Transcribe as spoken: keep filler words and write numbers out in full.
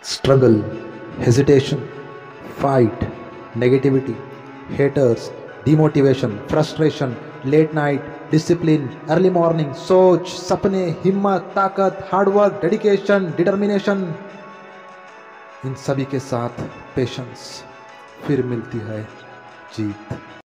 Struggle, hesitation, fight, negativity, haters, demotivation, frustration, late night, discipline, early morning, सोच, सपने, हिम्मत, ताकत, हार्डवर्क, डेडिकेशन, डिटर्मिनेशन, इन सभी के साथ पेशेंस, फिर मिलती है जीत।